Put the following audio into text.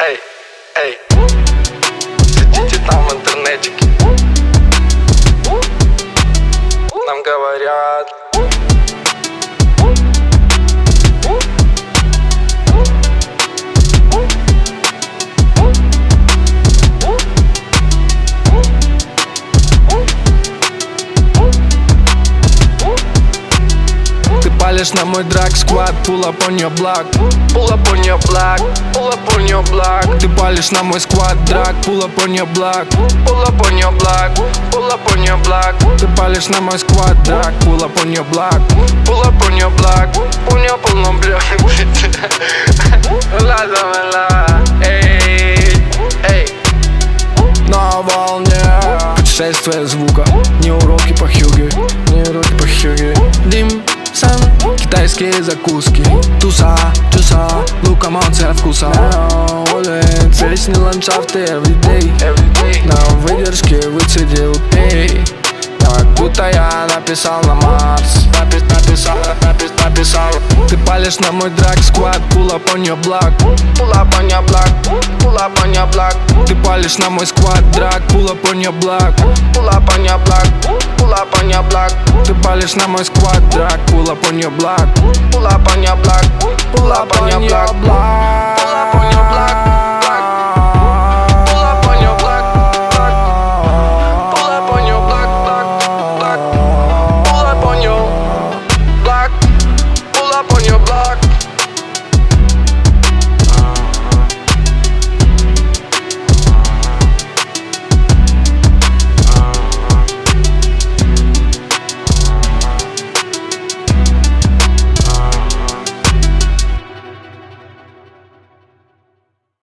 Эй, эй, сидите там в интернетике. Нам говорят. Палишь на мой драг сквад, pull up on your block. Pull up on your block, pull up on your block. Ты палишь на мой сквад, драг, pull up on your block. Pull up on your block, pull up on your block. Ты палишь на мой сквад, драг, pull up on your block. Pull up on your block, pull up on your block. Эй, эй. На волне путешествие звука. Не уроки по хюге, не уроки по хюге. Дим, сан, китайские закуски. Туса, туса, лука монстра вкуса. Улиц, песни, ландшафты everyday. На выдержке выцедил пей. Как будто я написал на Марс. Написал. Ты палишь на мой драг сквад, pull up on your block. Pull up on your block, pull up on your block. Ты палишь на мой сквад, драг, pull up on your block. Pull up on your block, pull up on your block. Ты палишь на мой сквад, драг, pull up on your block. Pull up on your block, pull up on your block.